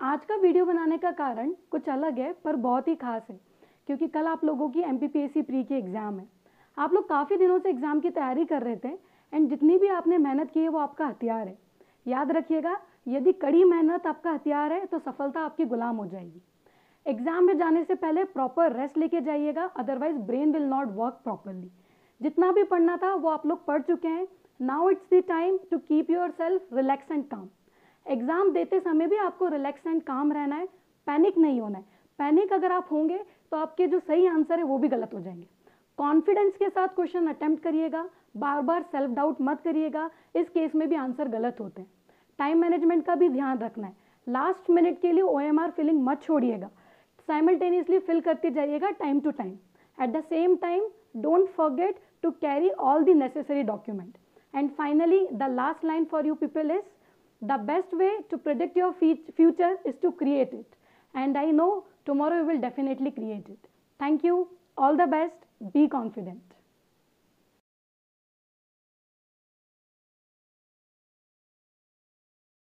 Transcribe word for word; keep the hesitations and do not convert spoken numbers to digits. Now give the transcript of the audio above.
आज का वीडियो बनाने का कारण कुछ अलग है पर बहुत ही खास है, क्योंकि कल आप लोगों की M P P S C pre की एग्ज़ाम है। आप लोग काफ़ी दिनों से एग्ज़ाम की तैयारी कर रहे थे एंड जितनी भी आपने मेहनत की है वो आपका हथियार है। याद रखिएगा, यदि कड़ी मेहनत आपका हथियार है तो सफलता आपकी गुलाम हो जाएगी। एग्ज़ाम में जाने से पहले प्रॉपर रेस्ट लेके जाइएगा, otherwise brain will not work properly. जितना भी पढ़ना था वो आप लोग पढ़ चुके हैं। Now it's the time to keep yourself relax and calm. Exam देते समय भी आपको रिलैक्स एंड काम रहना है, पैनिक नहीं होना है। पैनिक अगर आप होंगे तो आपके जो सही आंसर है वो भी गलत हो जाएंगे। कॉन्फिडेंस के साथ क्वेश्चन अटेम्प्ट करिएगा, बार बार सेल्फ डाउट मत करिएगा, इस केस में भी आंसर गलत होते हैं। टाइम मैनेजमेंट का भी ध्यान रखना है। लास्ट मिनट के लिए ओ एम आर फिलिंग मत छोड़िएगा, साइमल्टेनियसली फिल करते जाइएगा time to time. At the same time don't forget to carry all the necessary document. And finally the last line for you people is, the best way to predict your future is to create it, and I know tomorrow you will definitely create it. Thank you. All the best. Be confident.